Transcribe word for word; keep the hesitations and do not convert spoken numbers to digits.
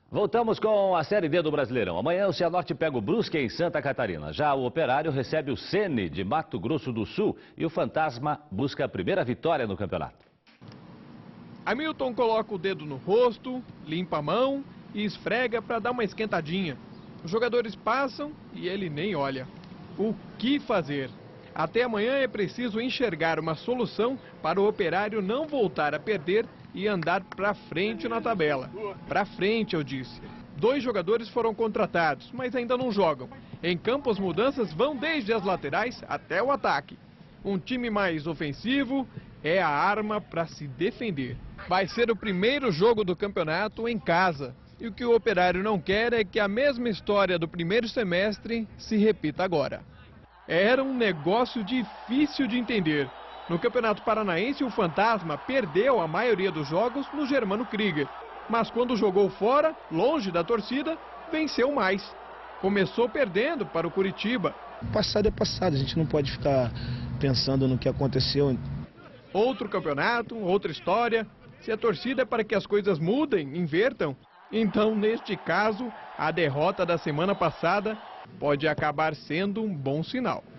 Voltamos com a Série D do Brasileirão. Amanhã o Cianorte pega o Brusque em Santa Catarina. Já o Operário recebe o Sene de Mato Grosso do Sul e o Fantasma busca a primeira vitória no campeonato. Hamilton coloca o dedo no rosto, limpa a mão e esfrega para dar uma esquentadinha. Os jogadores passam e ele nem olha. O que fazer? Até amanhã é preciso enxergar uma solução para o Operário não voltar a perder e andar para frente na tabela. Para frente, eu disse. Dois jogadores foram contratados, mas ainda não jogam. Em campo, as mudanças vão desde as laterais até o ataque. Um time mais ofensivo é a arma para se defender. Vai ser o primeiro jogo do campeonato em casa. E o que o Operário não quer é que a mesma história do primeiro semestre se repita agora. Era um negócio difícil de entender. No Campeonato Paranaense, o Fantasma perdeu a maioria dos jogos no Germano Krieger. Mas quando jogou fora, longe da torcida, venceu mais. Começou perdendo para o Curitiba. O passado é passado, a gente não pode ficar pensando no que aconteceu. Outro campeonato, outra história. Se a torcida é para que as coisas mudem, invertam, então, neste caso, a derrota da semana passada pode acabar sendo um bom sinal.